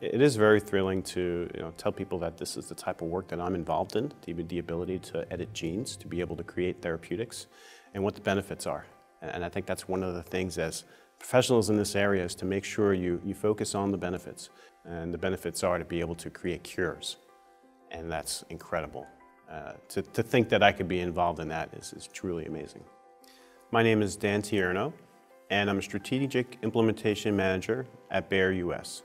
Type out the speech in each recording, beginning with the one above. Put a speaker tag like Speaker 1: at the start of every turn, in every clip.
Speaker 1: It is very thrilling to tell people that this is the type of work that I'm involved in, the ability to edit genes, to be able to create therapeutics, and what the benefits are. And I think that's one of the things as professionals in this area is to make sure you focus on the benefits. And the benefits are to be able to create cures. And that's incredible. To think that I could be involved in that is truly amazing. My name is Dan Tierno, and I'm a Strategic Implementation Manager at Bayer US.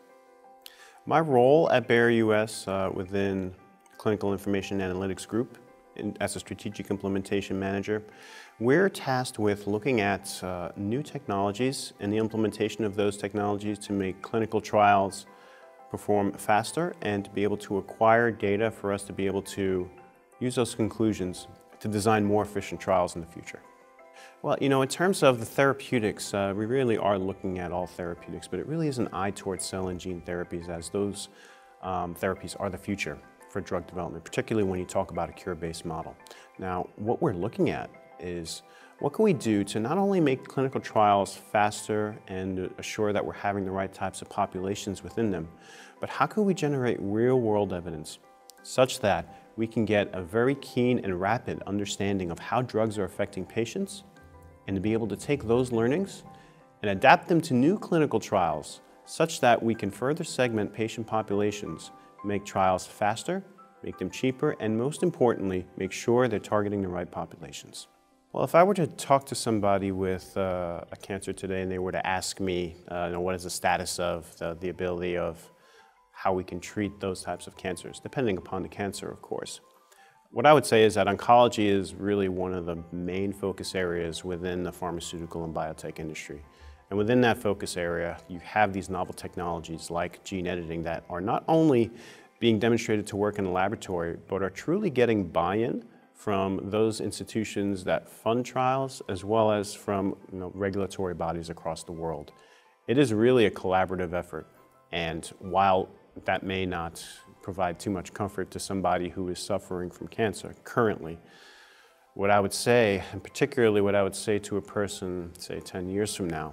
Speaker 1: My role at Bayer US within Clinical Information Analytics Group as a Strategic Implementation Manager, we're tasked with looking at new technologies and the implementation of those technologies to make clinical trials perform faster and to be able to acquire data for us to be able to use those conclusions to design more efficient trials in the future. Well, in terms of the therapeutics, we really are looking at all therapeutics, but it really is an eye towards cell and gene therapies, as those therapies are the future for drug development, particularly when you talk about a cure-based model. Now, what we're looking at is what can we do to not only make clinical trials faster and assure that we're having the right types of populations within them, but how can we generate real-world evidence such that we can get a very keen and rapid understanding of how drugs are affecting patients, and to be able to take those learnings and adapt them to new clinical trials such that we can further segment patient populations, make trials faster, make them cheaper, and most importantly, make sure they're targeting the right populations. Well, if I were to talk to somebody with a cancer today and they were to ask me, what is the status of the ability of how we can treat those types of cancers, depending upon the cancer, of course. What I would say is that oncology is really one of the main focus areas within the pharmaceutical and biotech industry. And within that focus area, you have these novel technologies like gene editing that are not only being demonstrated to work in the laboratory, but are truly getting buy-in from those institutions that fund trials, as well as from regulatory bodies across the world. It is really a collaborative effort, and while that may not provide too much comfort to somebody who is suffering from cancer currently, what I would say, and particularly what I would say to a person, say 10 years from now,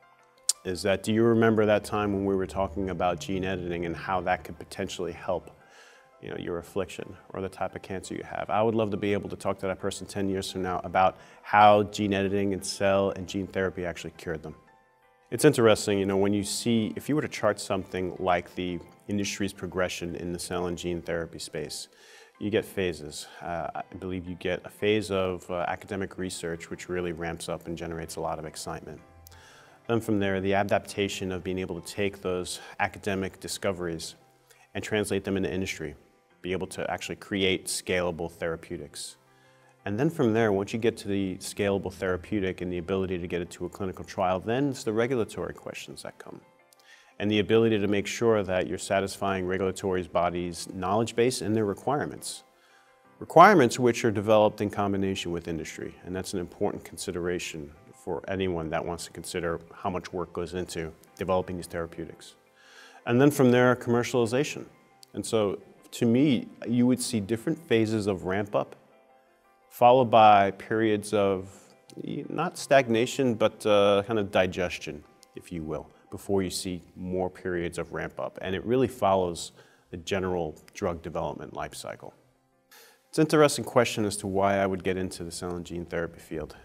Speaker 1: is that do you remember that time when we were talking about gene editing and how that could potentially help your affliction or the type of cancer you have? I would love to be able to talk to that person 10 years from now about how gene editing and cell and gene therapy actually cured them. It's interesting, when you see, if you were to chart something like the industry's progression in the cell and gene therapy space, you get phases. I believe you get a phase of academic research, which really ramps up and generates a lot of excitement. Then from there, the adaptation of being able to take those academic discoveries and translate them into industry, be able to actually create scalable therapeutics. And then from there, once you get to the scalable therapeutic and the ability to get it to a clinical trial, then it's the regulatory questions that come. And the ability to make sure that you're satisfying regulatory bodies' knowledge base and their requirements. Requirements which are developed in combination with industry. And that's an important consideration for anyone that wants to consider how much work goes into developing these therapeutics. And then from there, commercialization. And so, to me, you would see different phases of ramp up, followed by periods of not stagnation, but kind of digestion, if you will, before you see more periods of ramp up. And it really follows the general drug development life cycle. It's an interesting question as to why I would get into the cell and gene therapy field.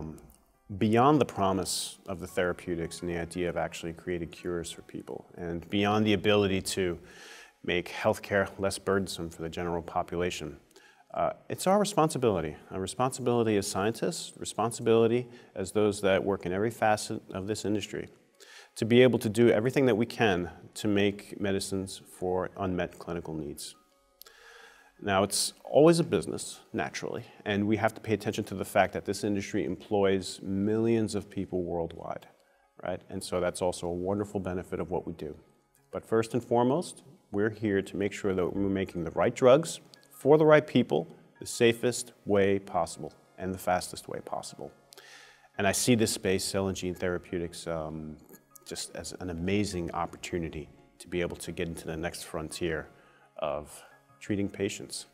Speaker 1: Beyond the promise of the therapeutics and the idea of actually creating cures for people, and beyond the ability to make healthcare less burdensome for the general population, it's our responsibility as scientists, responsibility as those that work in every facet of this industry, to be able to do everything that we can to make medicines for unmet clinical needs. Now, it's always a business, naturally, and we have to pay attention to the fact that this industry employs millions of people worldwide, right? And so that's also a wonderful benefit of what we do. But first and foremost, we're here to make sure that we're making the right drugs for the right people, the safest way possible and the fastest way possible. And I see this space, cell and gene therapeutics, just as an amazing opportunity to be able to get into the next frontier of treating patients.